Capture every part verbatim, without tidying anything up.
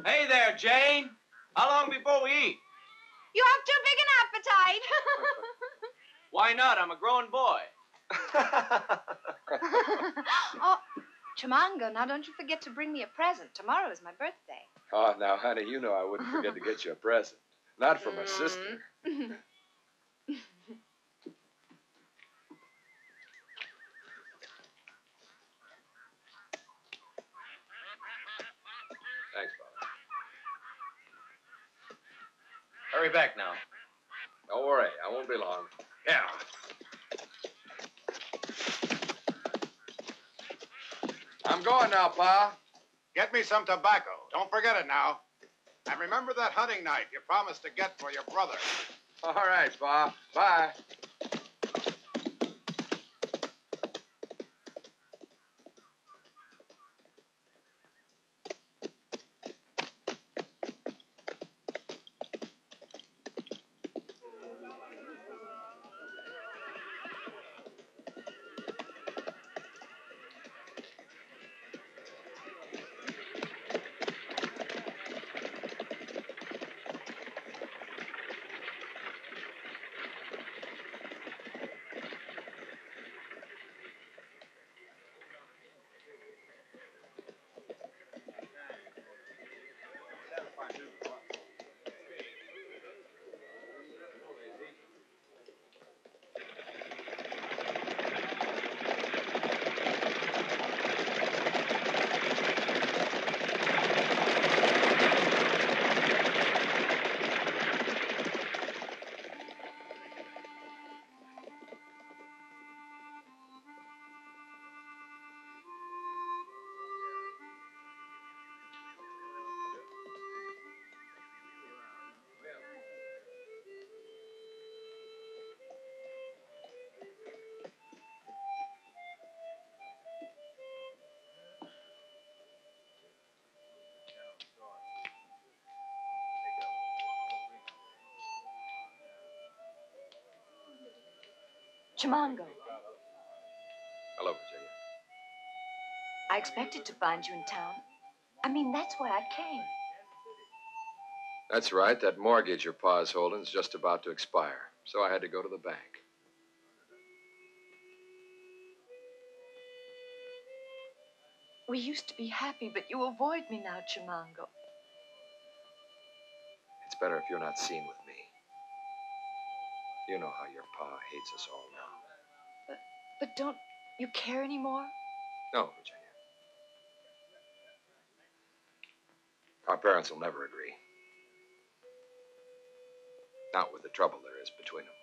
Hey there, Jane. How long before we eat? You have too big an appetite. Why not? I'm a grown boy. Oh, Cjamango, now don't you forget to bring me a present. Tomorrow is my birthday. Oh, now, honey, you know I wouldn't forget to get you a present. Not from my sister. Thanks, Father. Hurry back now. Don't worry, I won't be long. Yeah. I'm going now, Pa. Get me some tobacco. Don't forget it now. And remember that hunting knife you promised to get for your brother. All right, Pa. Bye. Cjamango, Hello, Virginia. I expected to find you in town. I mean, that's why I came. That's right. That mortgage your pa's holding is just about to expire, so I had to go to the bank. We used to be happy, but you avoid me now, Cjamango. It's better if you're not seen with me. You know how your pa hates us all now. But, but don't you care anymore? No, Virginia. Our parents will never agree. Not with the trouble there is between them.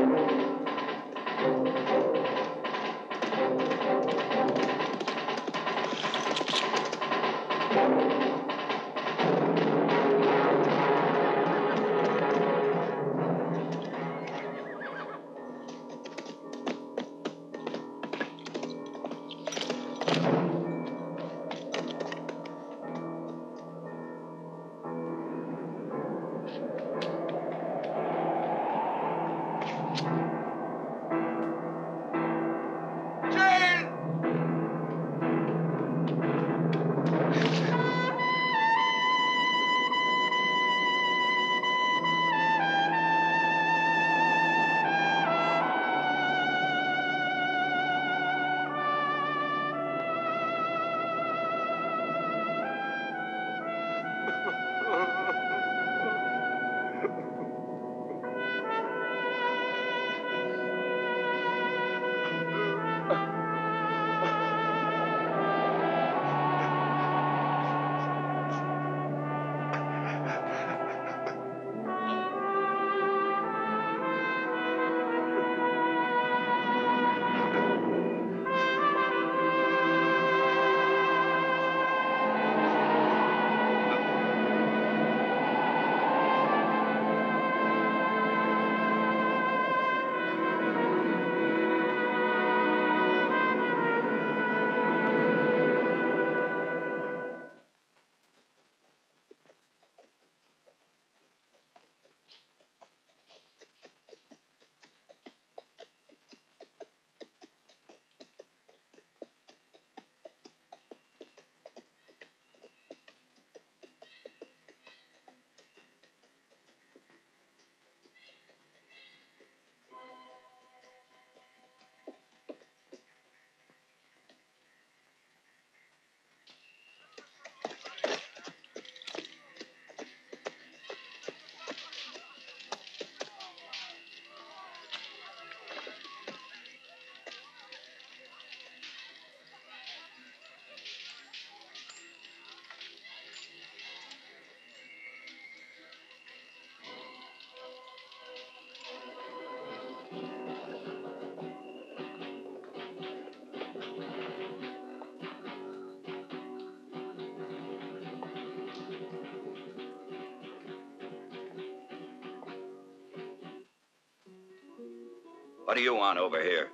What do you want over here?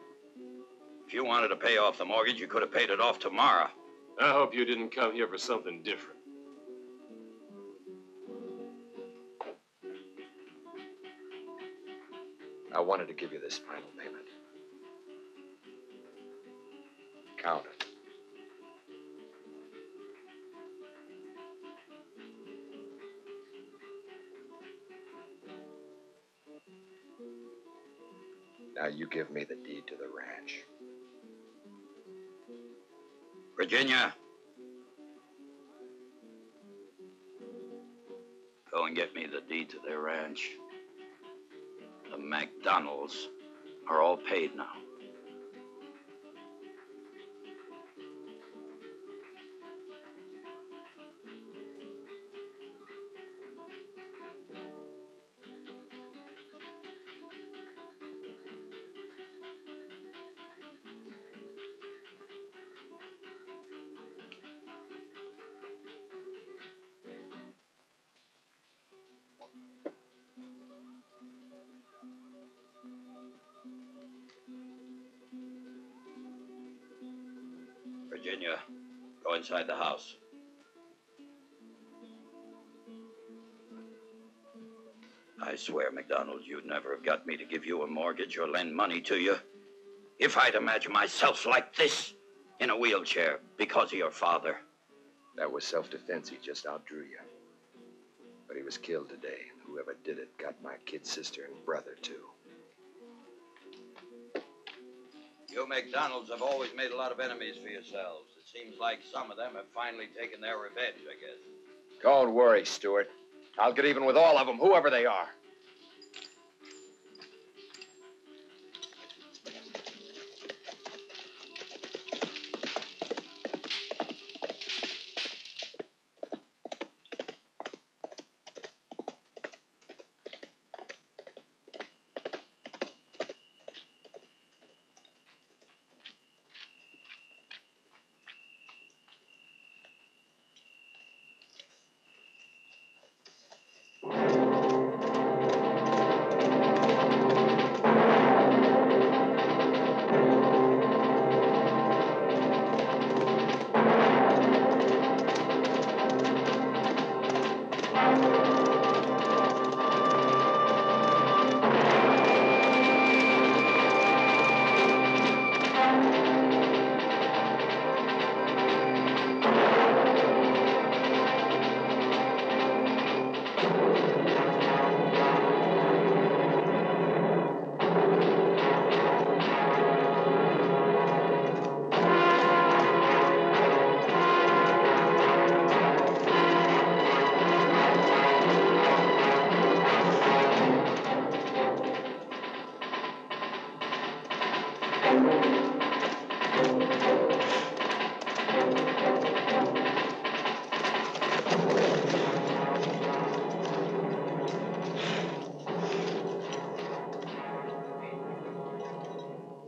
If you wanted to pay off the mortgage, you could have paid it off tomorrow. I hope you didn't come here for something different. I wanted to give you this final payment. Count it. Now you give me the deed to the ranch. Virginia. Go and get me the deed to their ranch. The McDonalds are all paid now. Virginia, go inside the house. I swear, McDonald, you'd never have got me to give you a mortgage or lend money to you if I'd imagined myself like this, in a wheelchair, because of your father. That was self-defense. He just outdrew you. But he was killed today, and whoever did it got my kid sister and brother, too. You McDonalds have always made a lot of enemies for yourselves. It seems like some of them have finally taken their revenge, I guess. Don't worry, Stuart. I'll get even with all of them, whoever they are.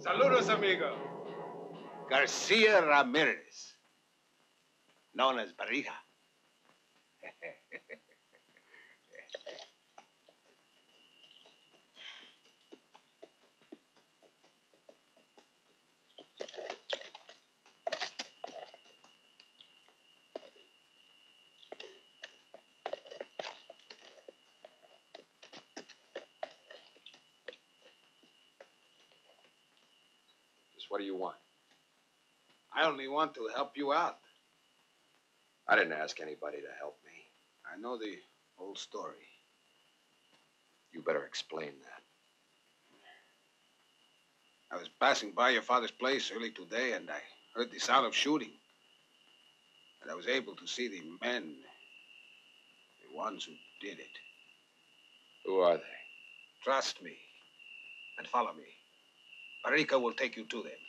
Saludos, amigo. Garcia Ramirez, known as Barriga. Just what do you want? I only want to help you out. I didn't ask anybody to help me. I know the whole story. You better explain that. I was passing by your father's place early today, and I heard the sound of shooting. And I was able to see the men, the ones who did it. Who are they? Trust me, and follow me. Barriga will take you to them.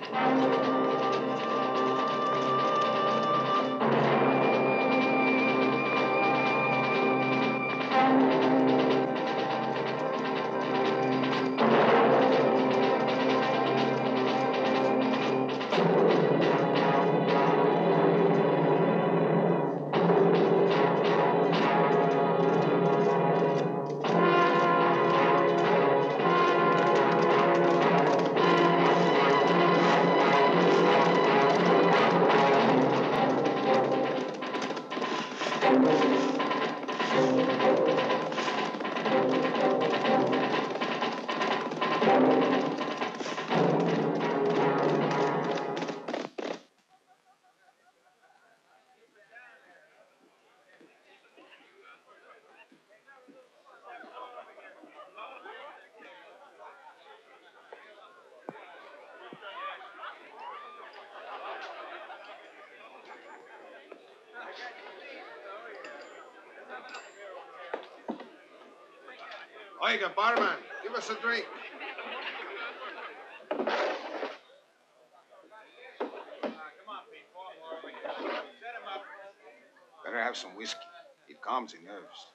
Oiga, barman, give us a drink. Better have some whiskey. It calms the nerves.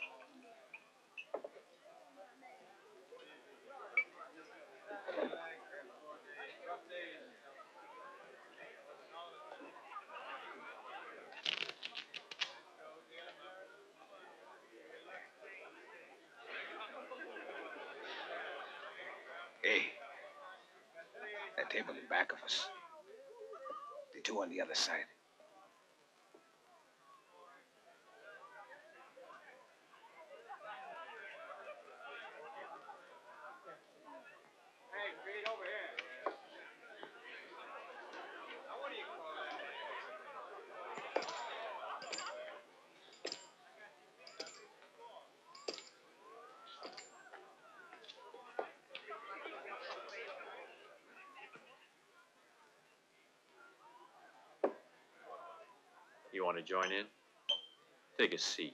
Hey, that table in back of us. The two on the other side. Hey, Pete, over here. Now, what do you call that? You want to join in? Take a seat.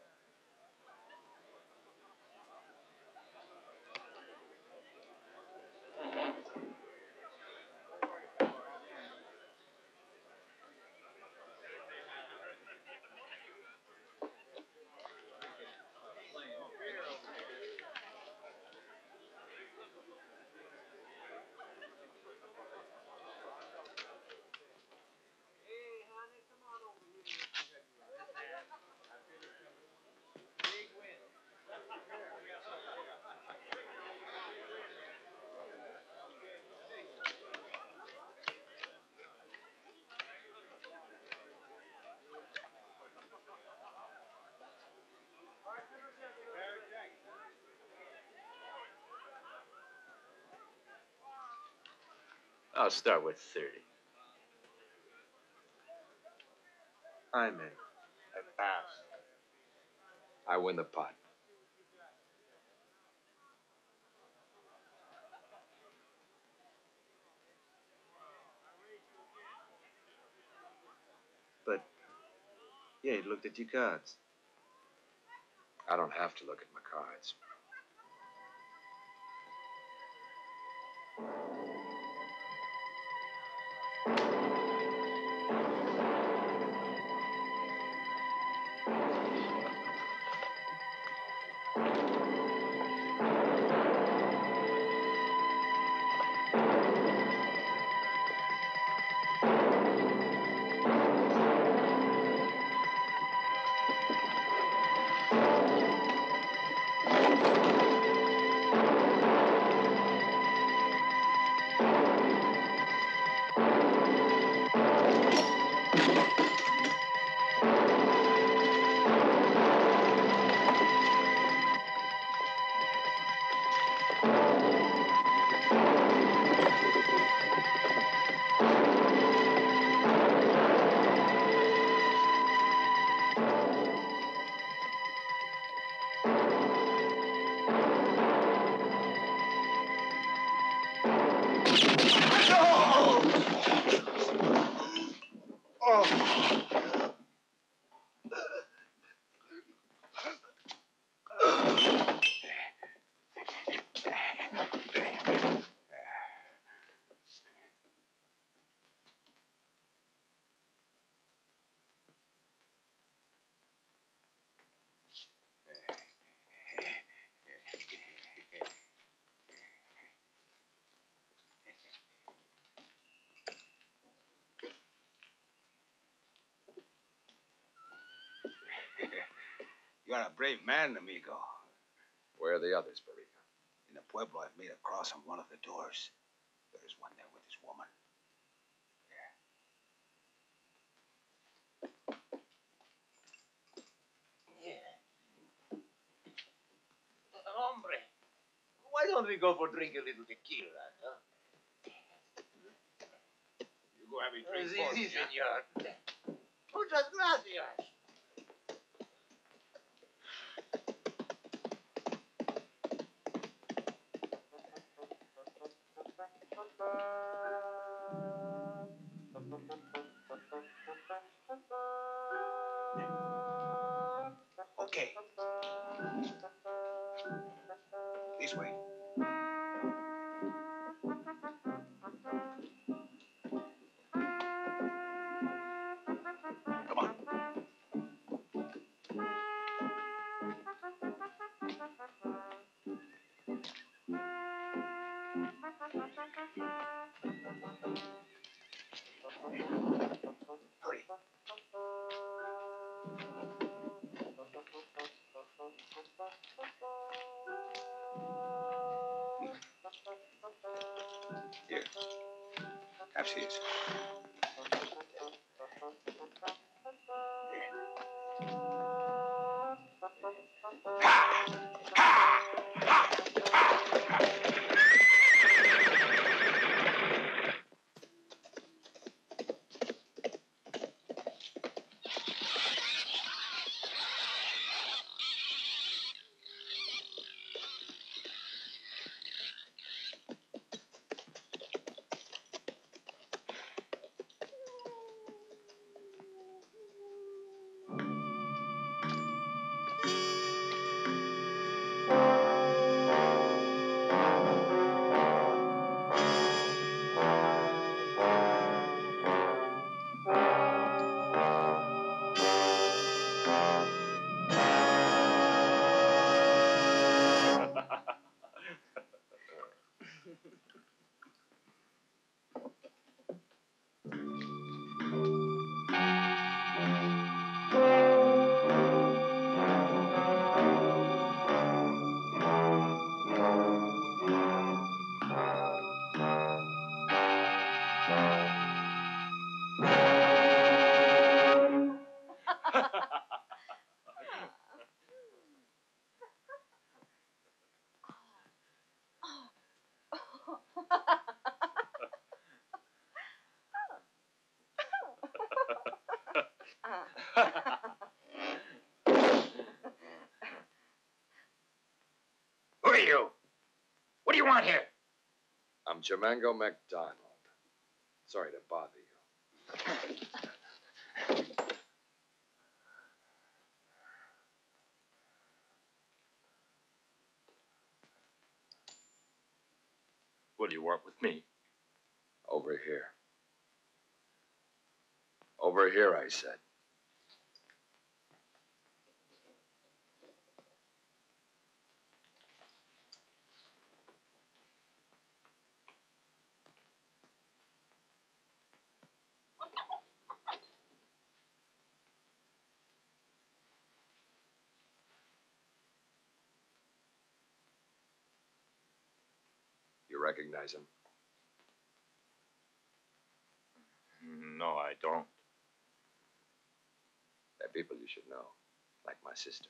I'll start with thirty. I'm in. I pass. I win the pot. But, yeah, you looked at your cards. I don't have to look at my cards. are a brave man, amigo. Where are the others, Barriga? In the pueblo, I've made a cross on one of the doors. There's one there with his woman. Hombre, why don't we go for drink a little tequila, huh? You go have a drink Si, for si, me, huh? senor. Muchas gracias. Okay. This way. Come on. Hurry. Here. Have seats. Who are you? What do you want here? I'm Cjamango MacDonald. Sorry to bother you. What do you want with me? Over here. Over here, I said. You recognize him? No, I don't. They're people you should know, like my sister.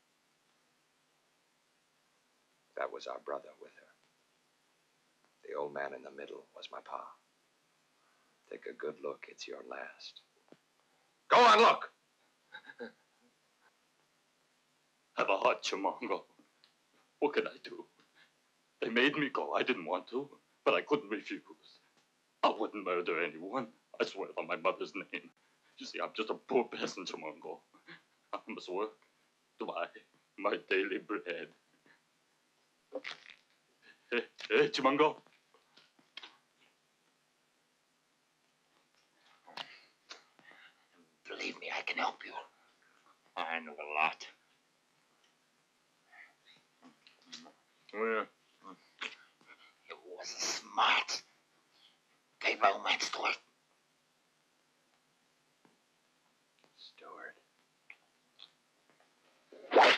That was our brother with her. The old man in the middle was my pa. Take a good look, it's your last. Go on, look! Have a heart, Cjamango. What could I do? They made me go. I didn't want to, but I couldn't refuse. I wouldn't murder anyone. I swear on my mother's name. You see, I'm just a poor peasant, Cjamango. I must work to buy my daily bread. Hey, hey, Cjamango. Believe me, I can help you. I know a lot. Where? It wasn't smart. Gave my old man Stuart. Stewart.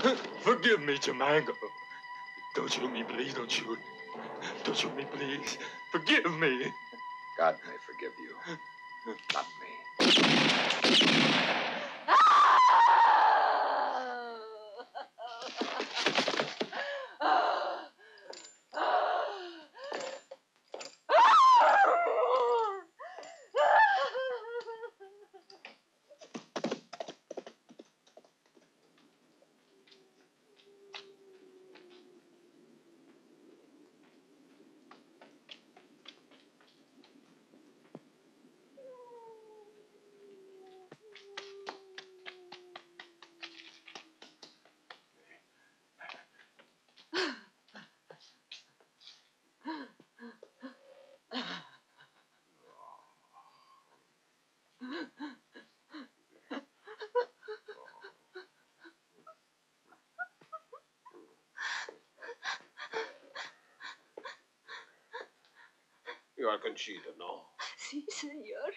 Forgive me, Cjamango. Don't shoot me, please. Don't shoot. Don't shoot me, please. Forgive me. God may forgive you. Not me. You are Conchita, no? Sí, señor.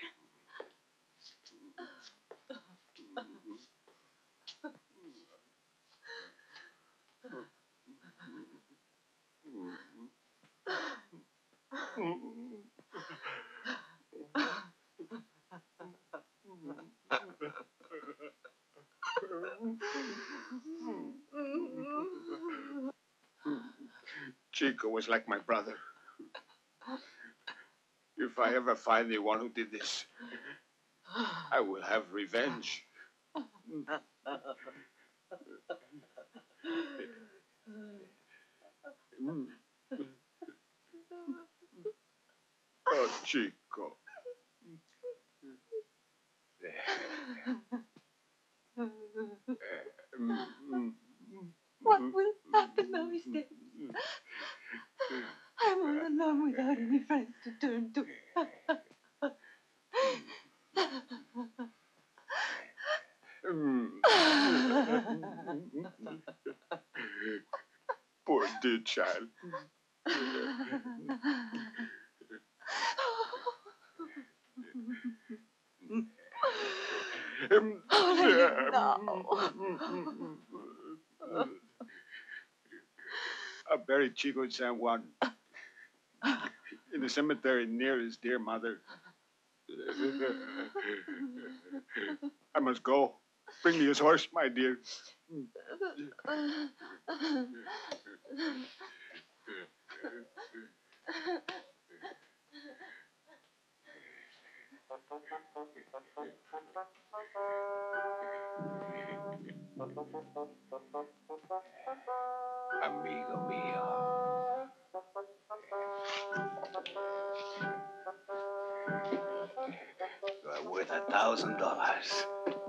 Chico was like my brother. If I ever find the one who did this, I will have revenge. Oh, Chico. What will happen now he's dead? I'm all alone without any friends to turn to. Poor dear child. All I live now. I buried Chico in San Juan, in the cemetery near his dear mother. I must go. Bring me his horse, my dear. Amigo mío. You are worth a thousand dollars.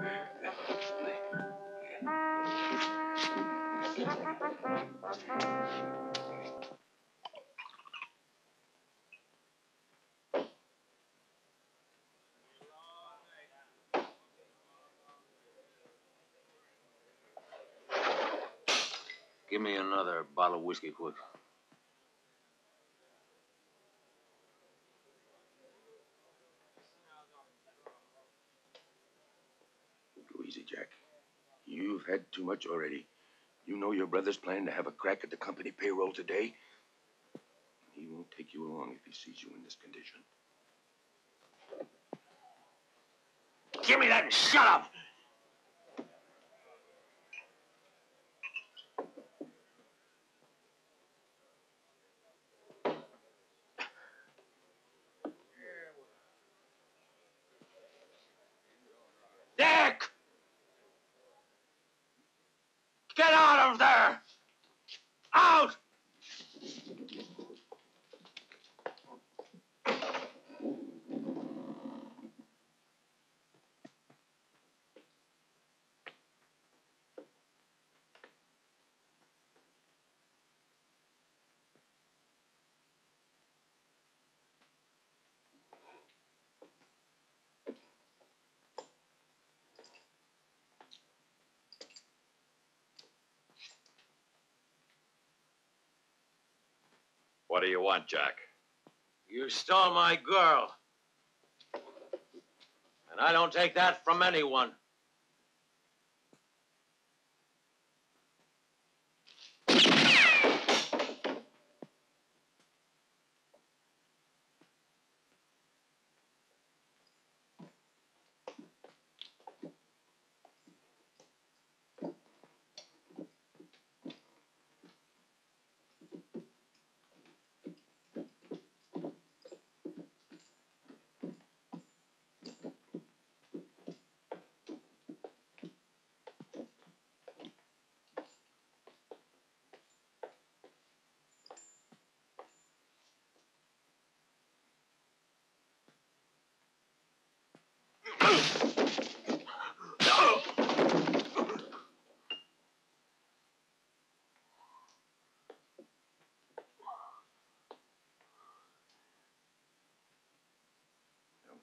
Give me another bottle of whiskey, quick. Go easy, Jack. You've had too much already. You know your brother's planning to have a crack at the company payroll today? He won't take you along if he sees you in this condition. Give me that and shut up! Dick! Get out of there! Out! What do you want, Jack? You stole my girl. And I don't take that from anyone.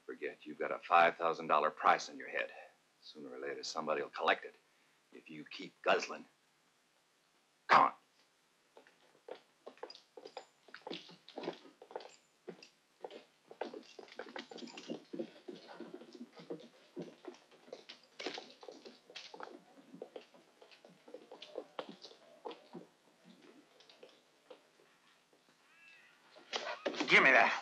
Forget, you've got a five thousand dollar price on your head. Sooner or later, somebody will collect it if you keep guzzling. Come on. Give me that.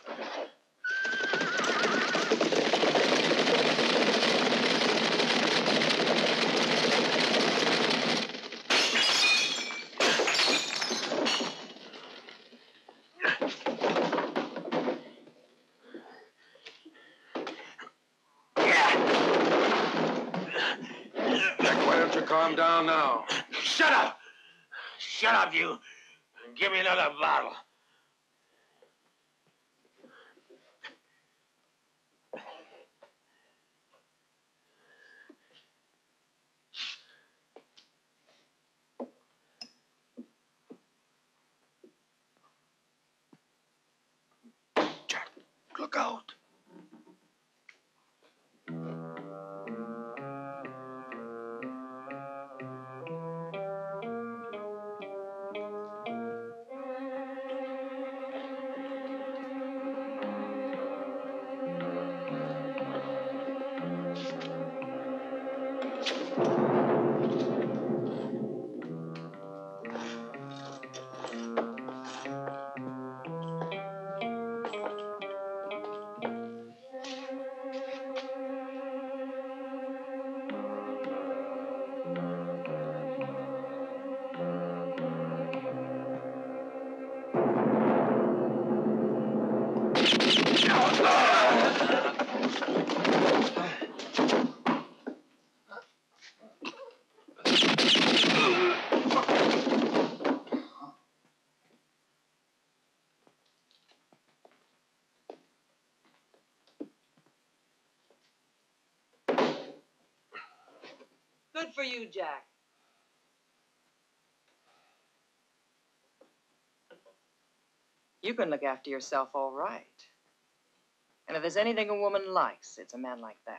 Jack, why don't you calm down now? Shut up! Shut up, you. Give me another bottle. Look out. Good for you, Jack. You can look after yourself all right. And if there's anything a woman likes, it's a man like that.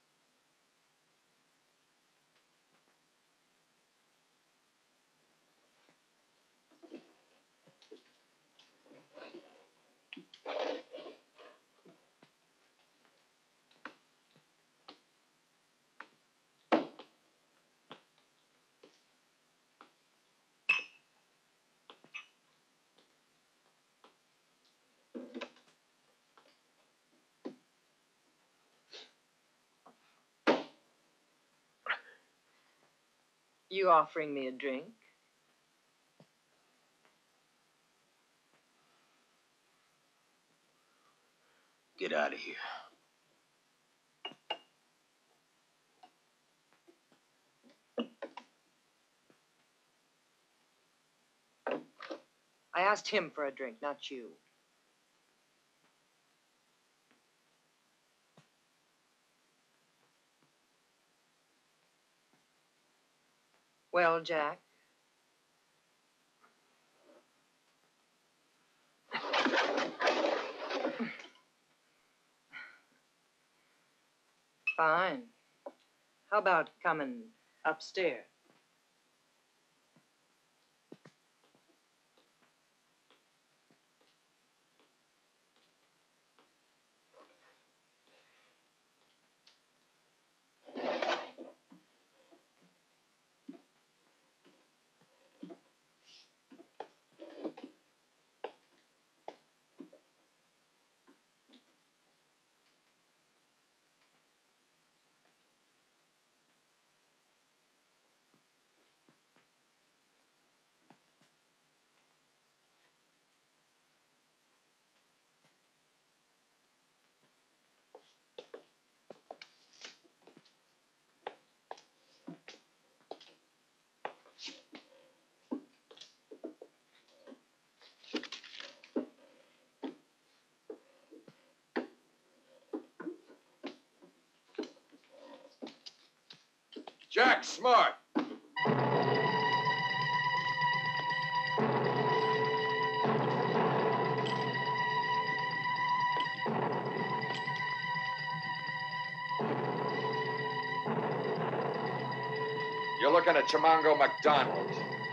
You offering me a drink? Get out of here. I asked him for a drink, not you. Well, Jack? Fine. How about coming upstairs? Jack, smart. You're looking at Cjamango McDonald.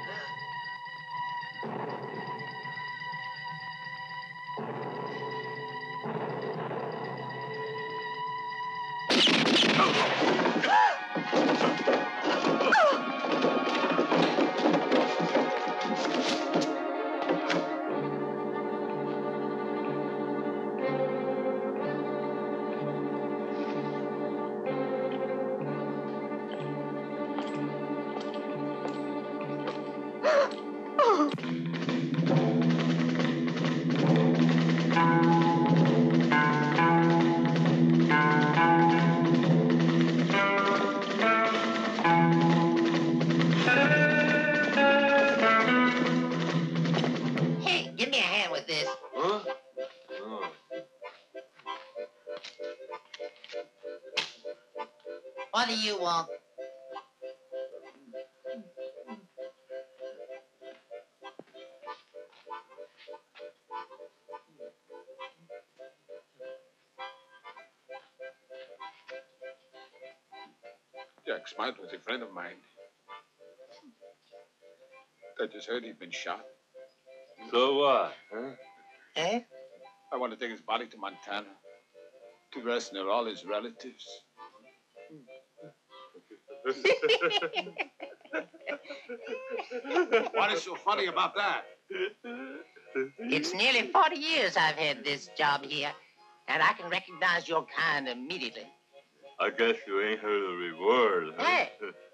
Hey, give me a hand with this. Huh? Oh. What do you want? Jack Smart was a friend of mine. I just heard he'd been shot. So what, huh? Eh? I want to take his body to Montana to rest near all his relatives. What is so funny about that? It's nearly forty years I've had this job here, and I can recognize your kind immediately. I guess you ain't heard the reward, huh? Hey.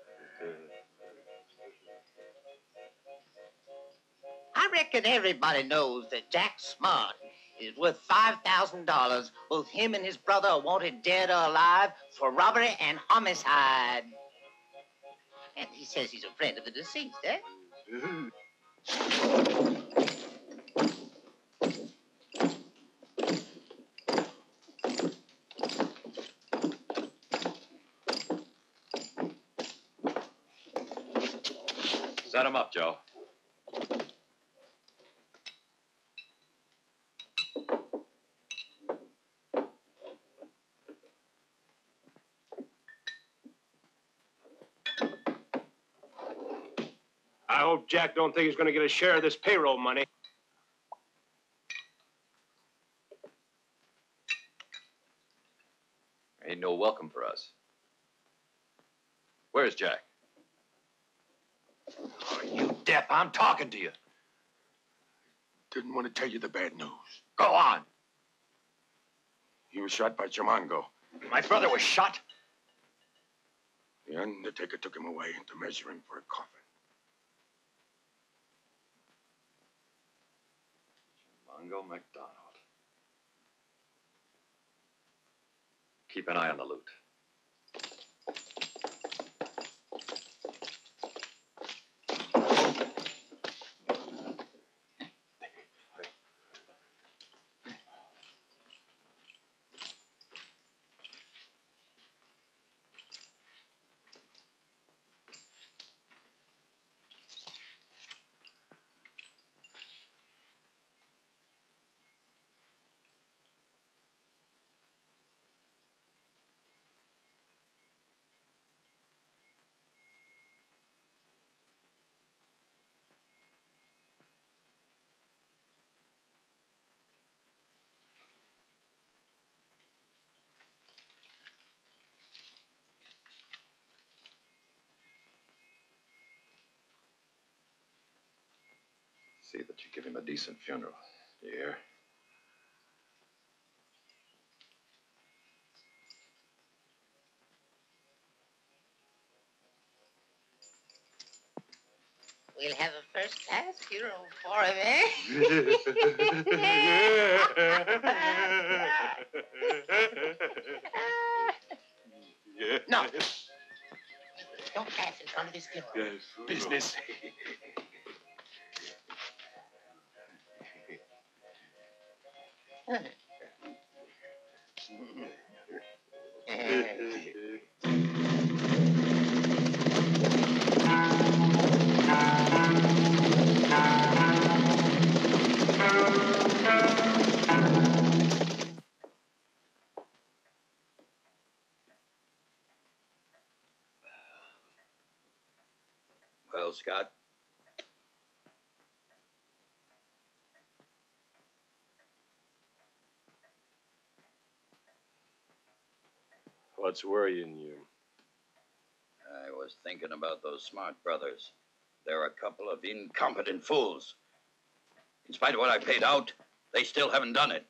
I reckon everybody knows that Jack Smart is worth five thousand dollars. Both him and his brother are wanted dead or alive for robbery and homicide. And he says he's a friend of the deceased, eh? Set him up, Joe. I hope Jack don't think he's going to get a share of this payroll money. Ain't no welcome for us. Where's Jack? Are you deaf? I'm talking to you. Didn't want to tell you the bad news. Go on. He was shot by Cjamango. My brother was shot? The undertaker took him away to measure him for a coffin. Cjamango McDonald. Keep an eye on the loot. See that you give him a decent funeral. You hear? We'll have a first-class funeral for him, eh? No. Don't dance in front of his funeral. Yes. Business. while, Scott. What's worrying you? I was thinking about those smart brothers. They're a couple of incompetent fools. In spite of what I paid out, they still haven't done it.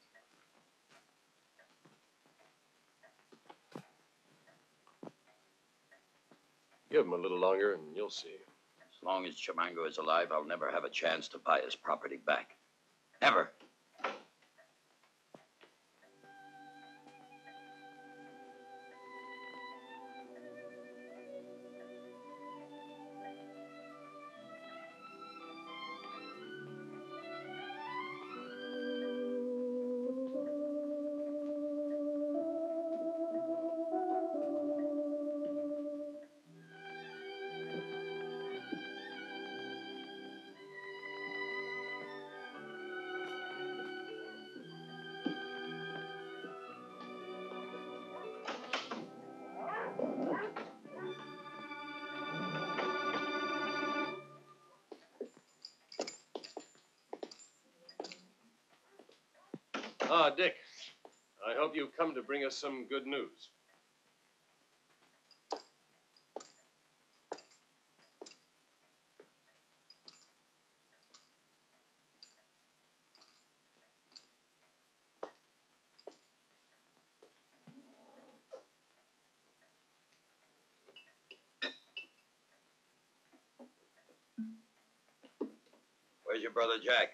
Give him a little longer and you'll see. As long as Cjamango is alive, I'll never have a chance to buy his property back. Never. Ah, Dick. I hope you've come to bring us some good news. Where's your brother Jack?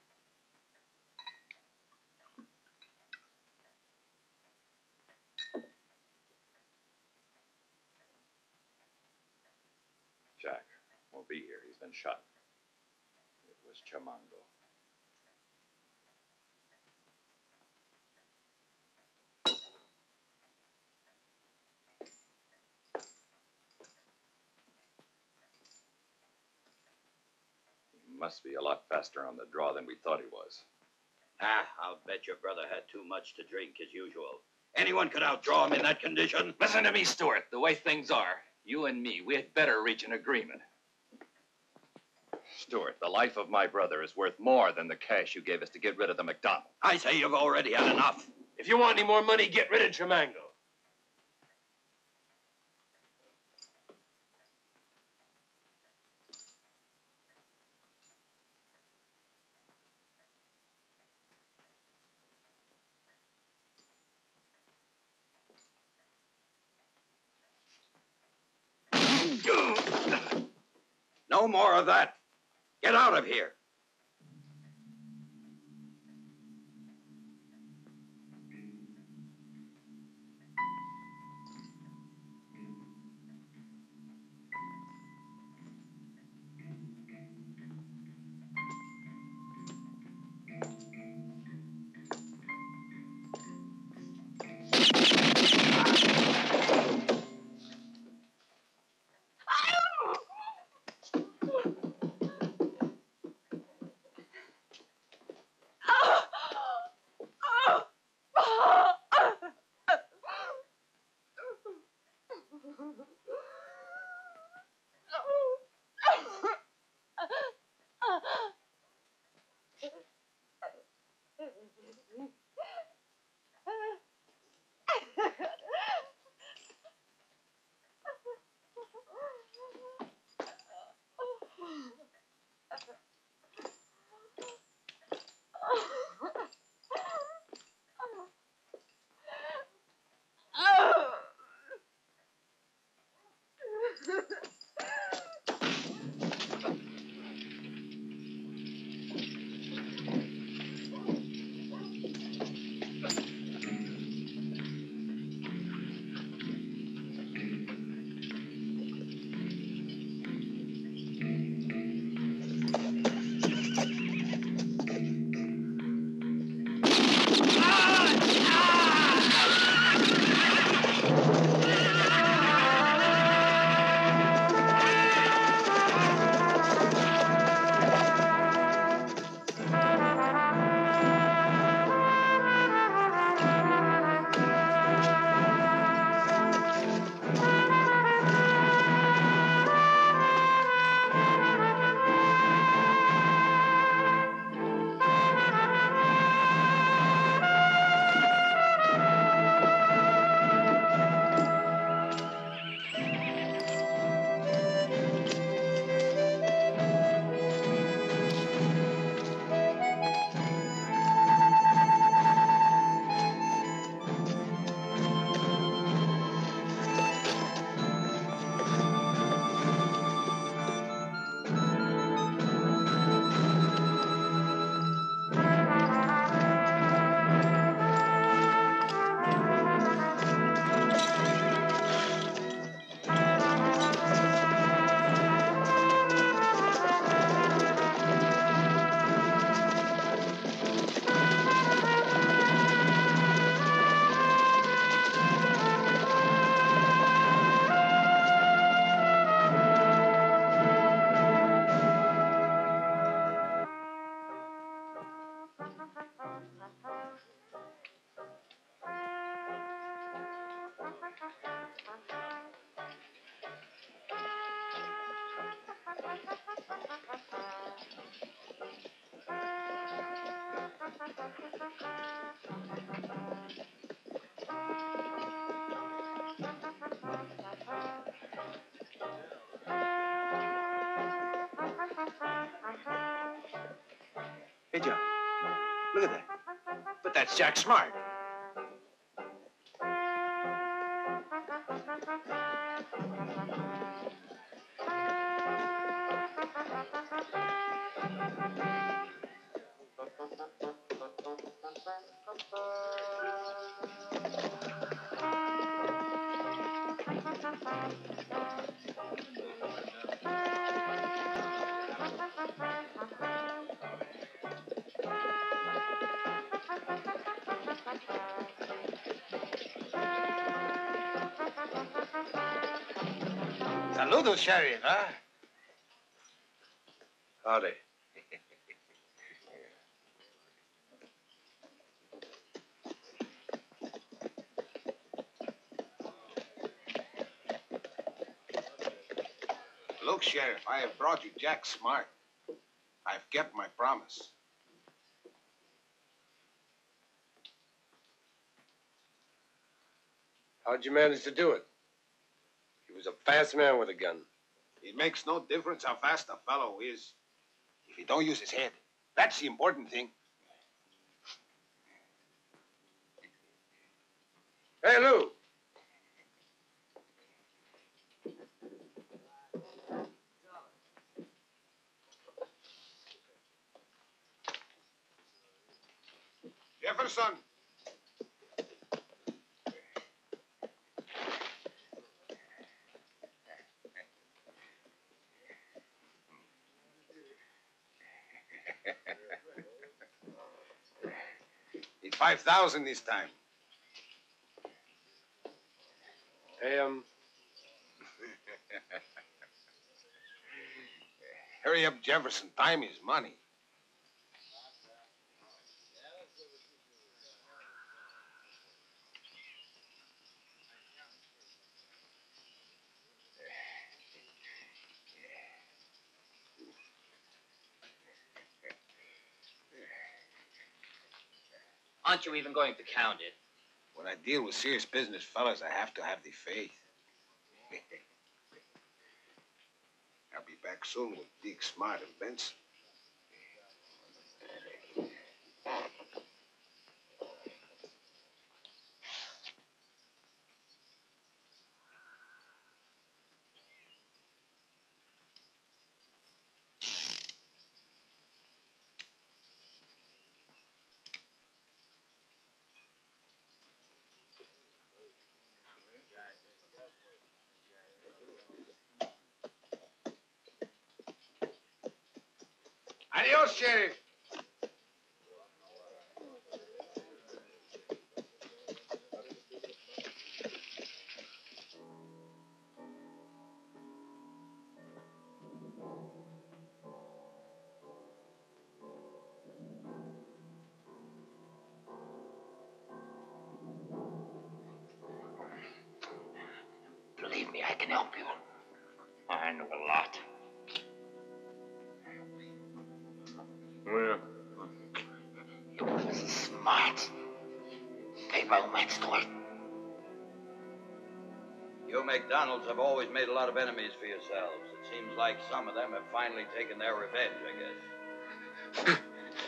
Jack won't be here. He's been shot. It was Cjamango. He must be a lot faster on the draw than we thought he was. Ah, I'll bet your brother had too much to drink as usual. Anyone could outdraw him in that condition. Listen to me, Stuart. The way things are, you and me, we had better reach an agreement. Stuart, the life of my brother is worth more than the cash you gave us to get rid of the McDonald. I say you've already had enough. If you want any more money, get rid of Cjamango. No more of that. Get out of here. Hey, John. Look at that. But that's Jack Smart. Saludos, Sheriff, huh? Howdy. Look, Sheriff, I have brought you Jack Smart. I've kept my promise. How'd you manage to do it? He was a fast man with a gun. It makes no difference how fast a fellow is if he don't use his head. That's the important thing. Hey, Lou. Jefferson. It's five thousand this time. Hey, um... Hurry up, Jefferson. Time is money. Aren't you even going to count it? When I deal with serious business fellas, I have to have the faith. I'll be back soon with Dick Smart and Vincent. Adios, Sheriff. Believe me, I can help you. I know a lot. Well, You're smart. Pay my romance to it. You McDonald's have always made a lot of enemies for yourselves. It seems like some of them have finally taken their revenge, I guess.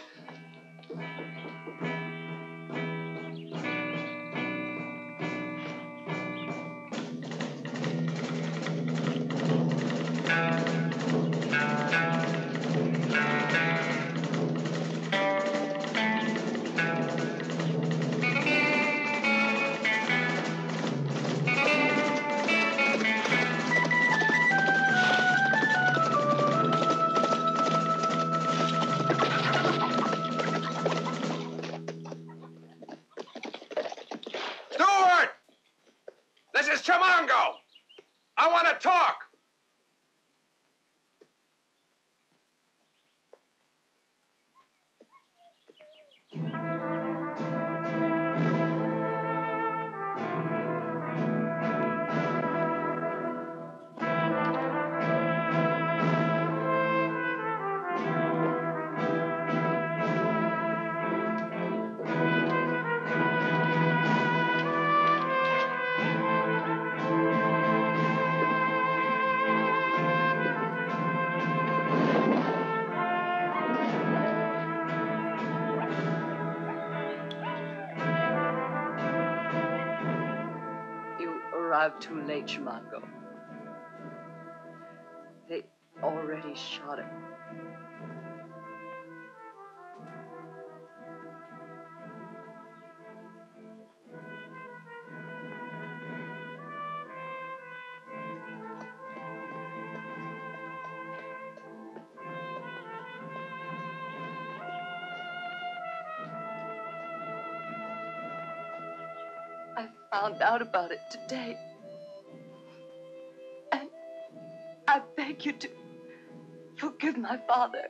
Stewart! This is Cjamango! I want to talk! arrived too late, Cjamango. They already shot him. I found out about it today. And I beg you to forgive my father.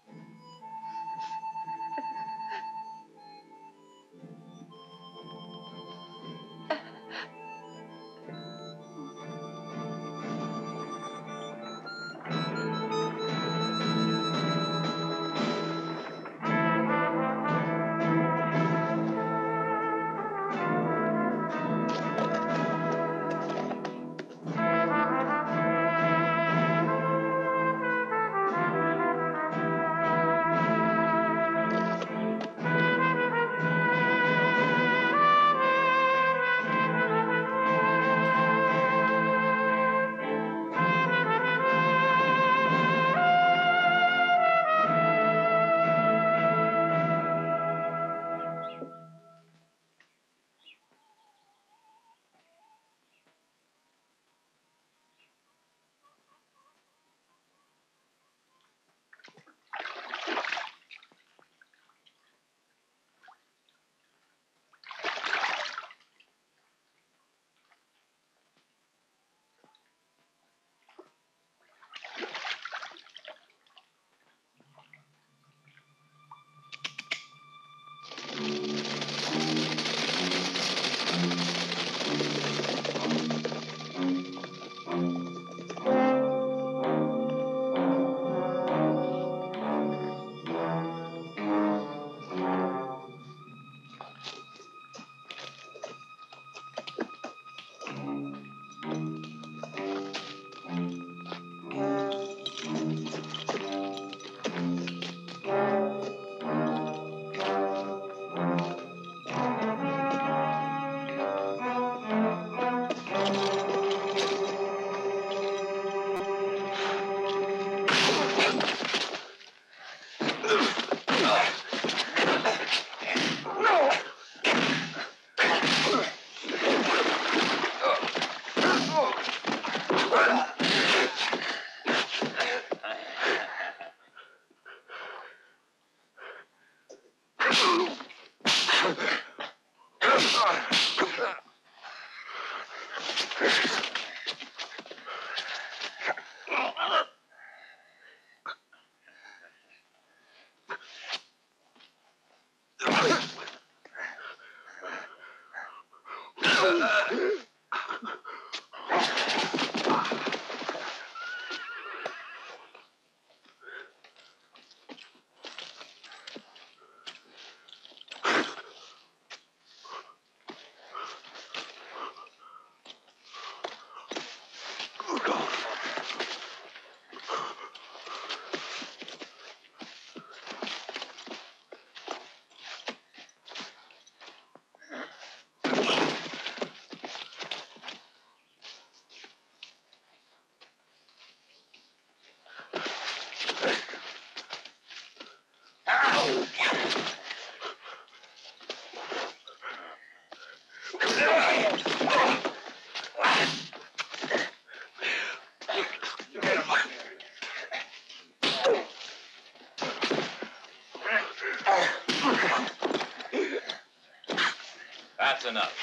That's enough.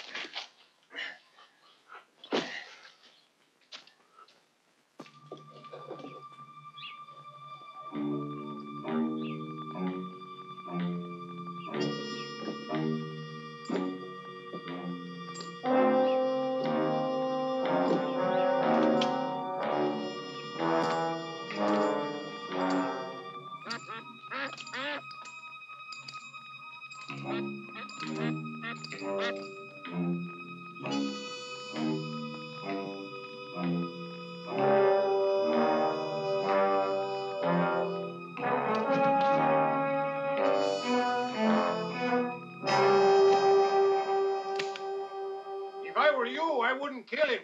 wouldn't kill him.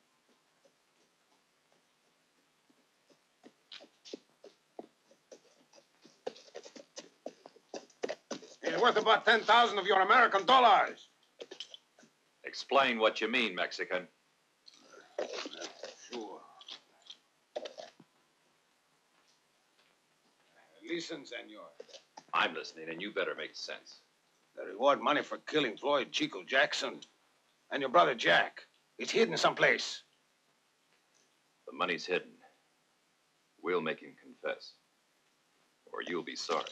He's worth about ten thousand of your American dollars. Explain what you mean, Mexican. Sure. Listen, senor. I'm listening, and you better make sense. The reward money for killing Floyd Chico Jackson and your brother Jack. It's hidden someplace. The money's hidden. We'll make him confess, or you'll be sorry.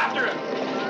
after him!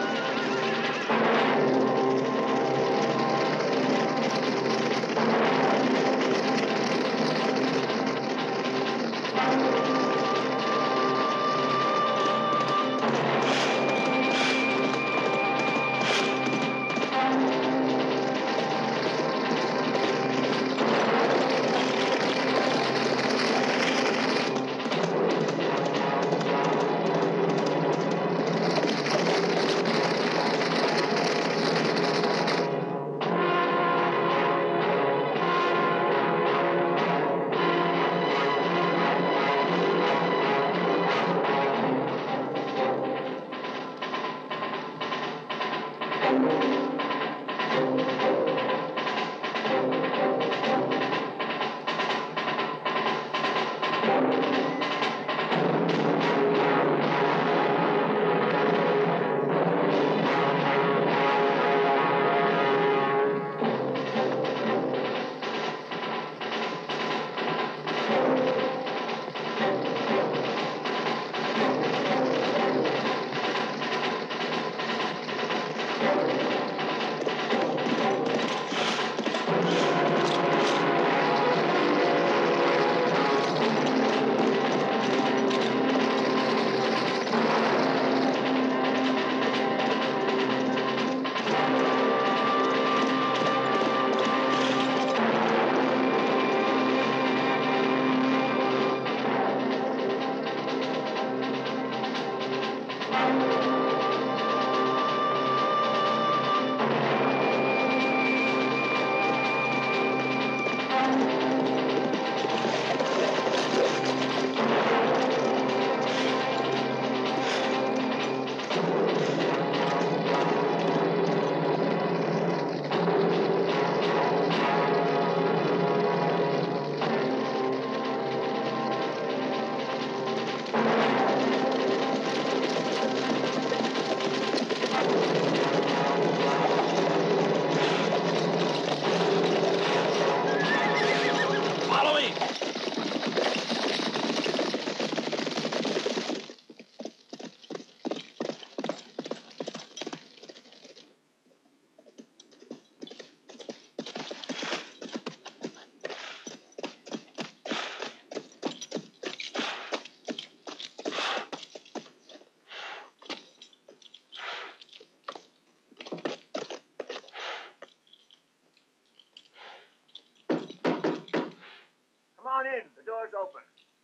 on in. The door's open.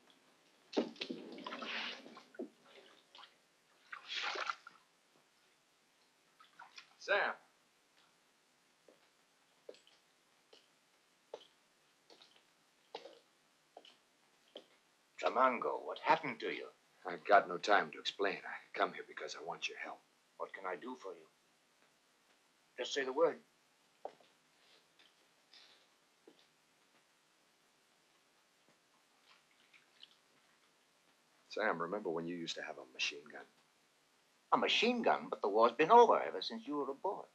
Sam. Cjamango, what happened to you? I've got no time to explain. I come here because I want your help. What can I do for you? Just say the word. Sam, remember when you used to have a machine gun? A machine gun? But the war's been over ever since you were a boy.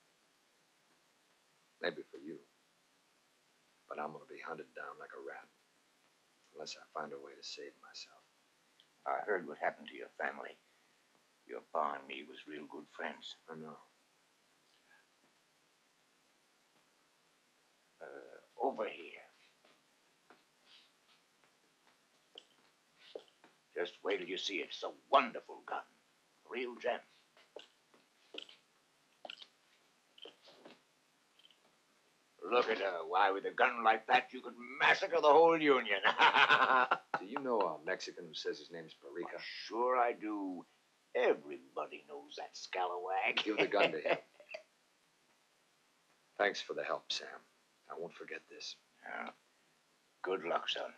Maybe for you. But I'm going to be hunted down like a rat. Unless I find a way to save myself. I heard what happened to your family. Your pa and me was real good friends. I know. Uh, over here. Just wait till you see it. It's a wonderful gun. A real gem. Look at her. Why, with a gun like that, you could massacre the whole Union. Do you know a Mexican who says his name's Perica? Well, sure I do. Everybody knows that scalawag. Give the gun to him. Thanks for the help, Sam. I won't forget this. Yeah. Good luck, son.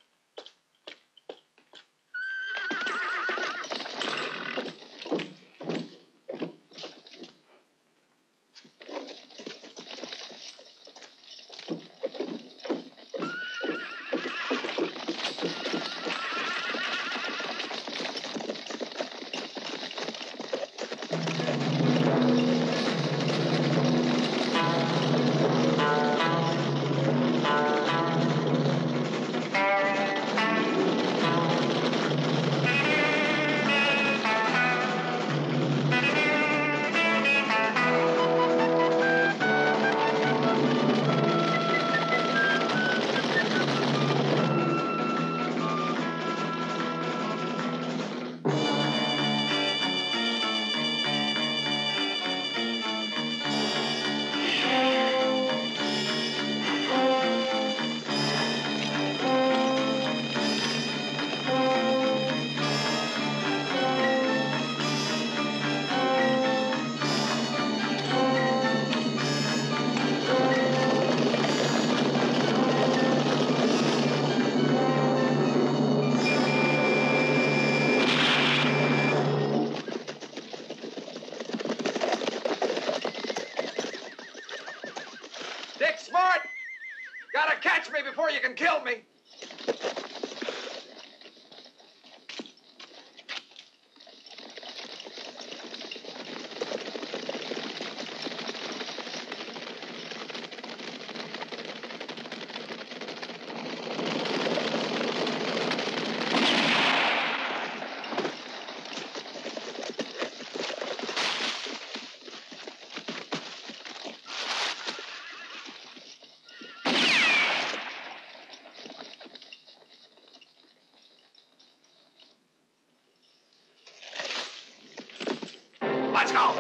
fucking killed me. Let's go!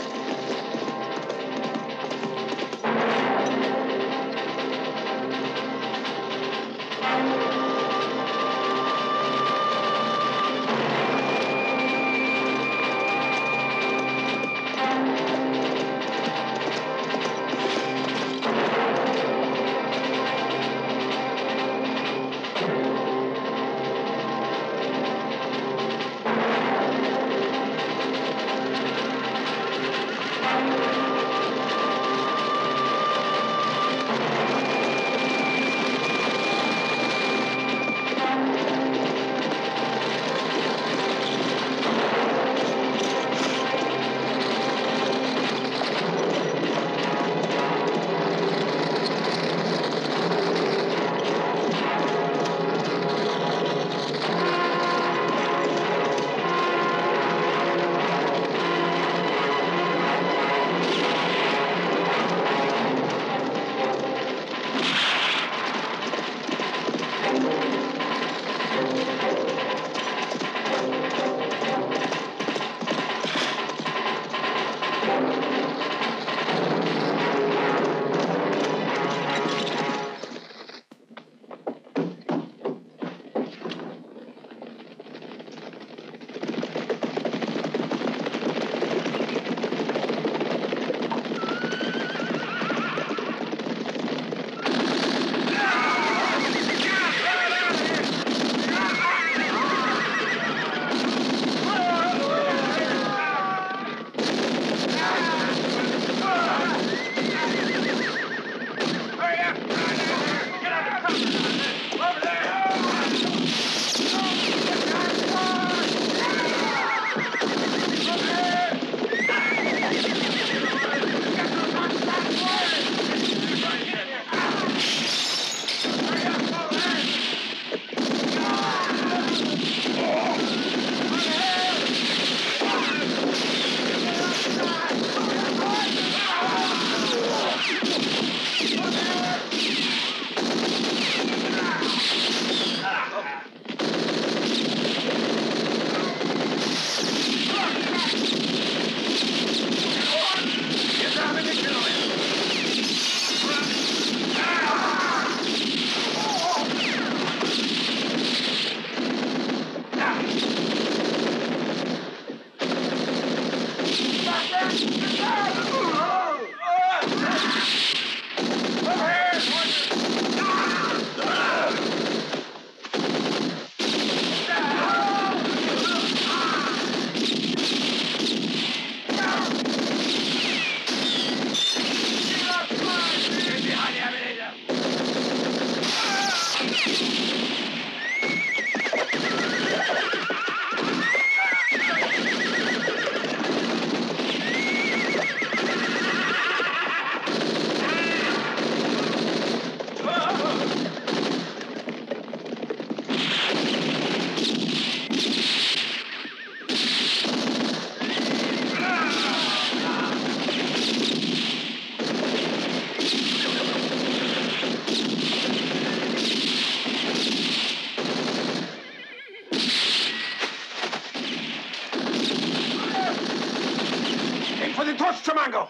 Torch, Cjamango!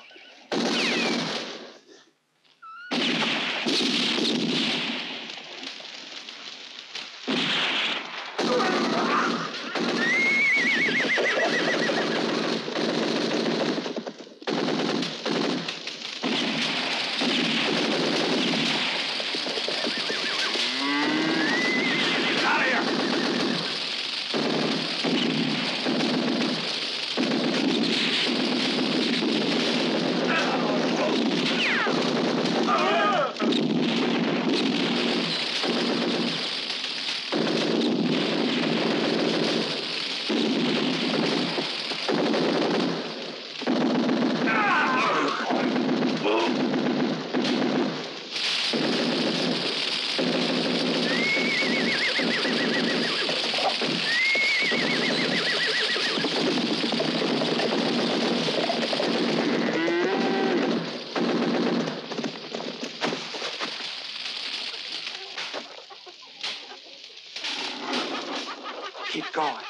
Keep going.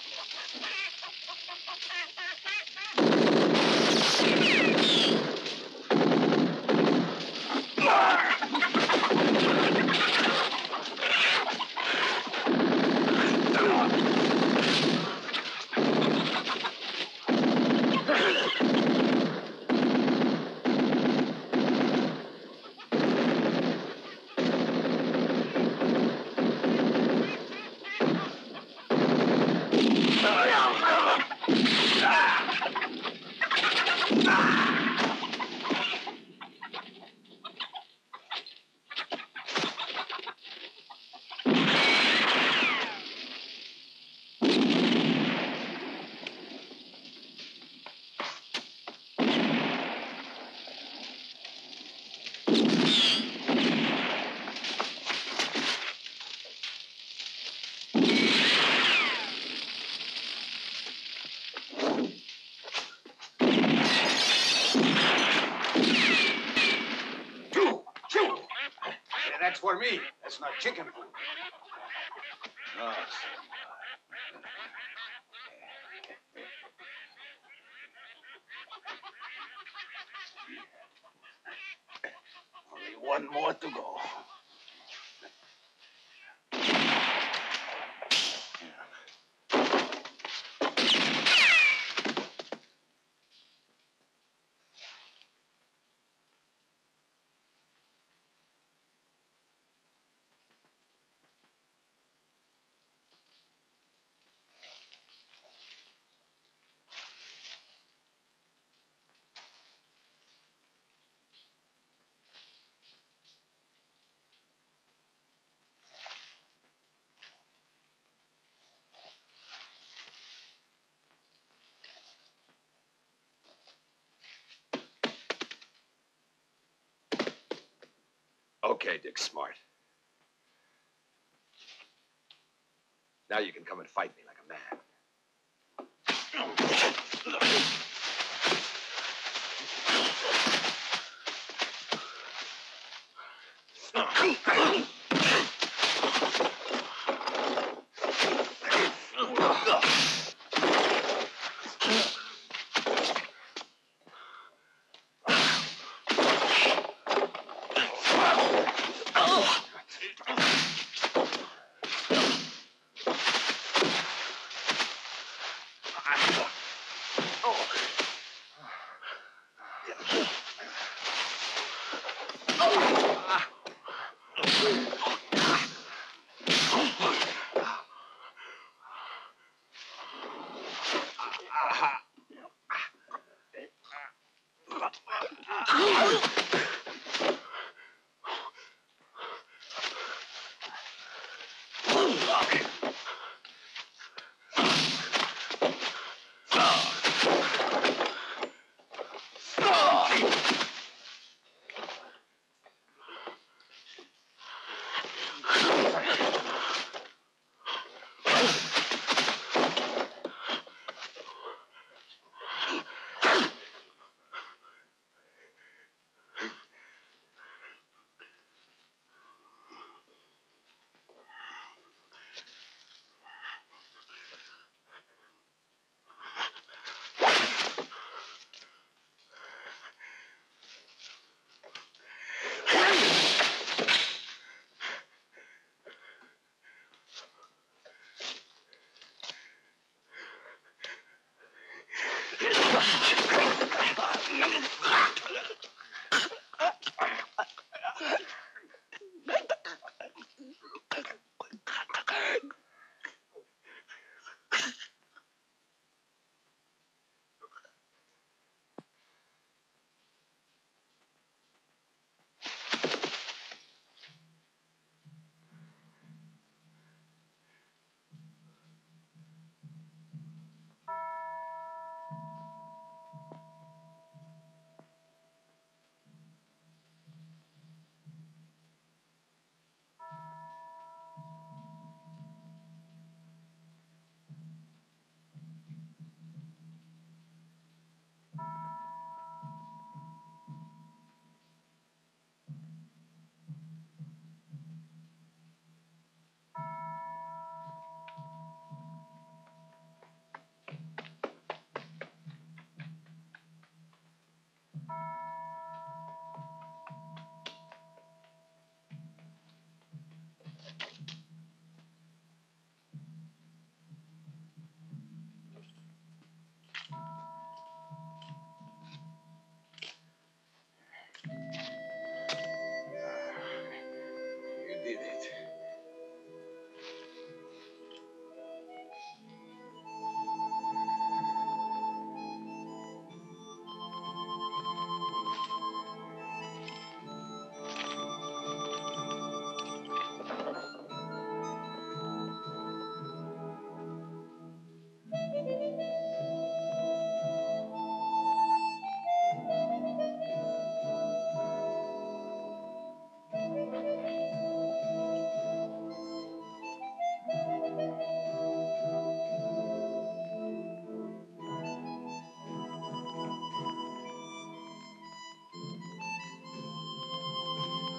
That's for me. That's not chicken food. Oh, only one more to go. Okay, Dick Smart. Now you can come and fight me like a man.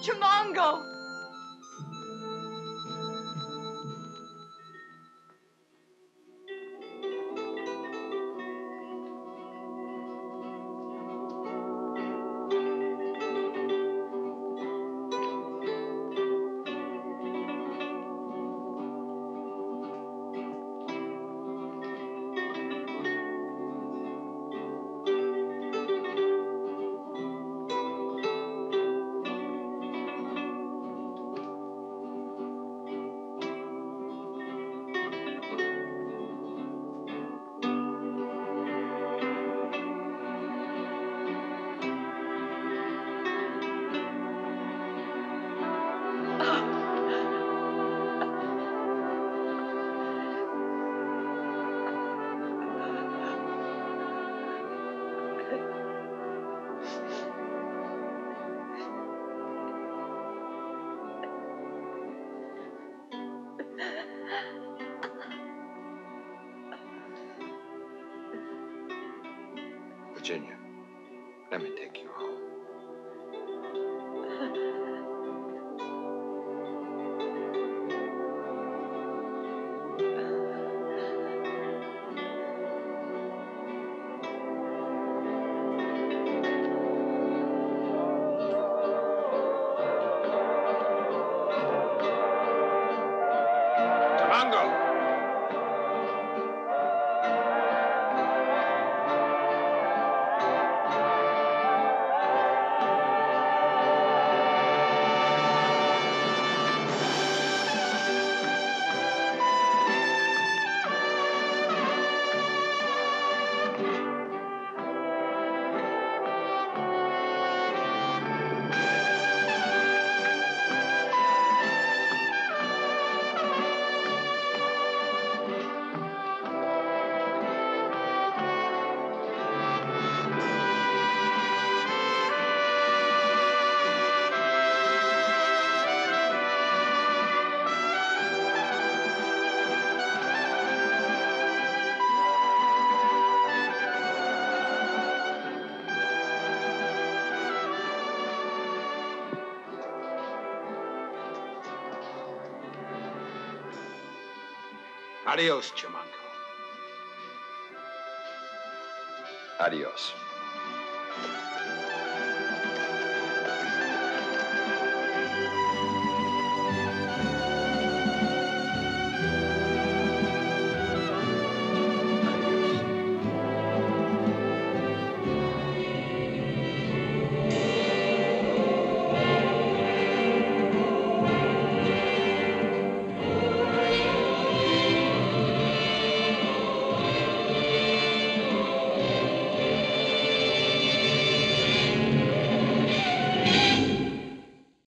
Cjamango! Virginia, let me take you home. Cjamango! Adios, Cjamango. Adios.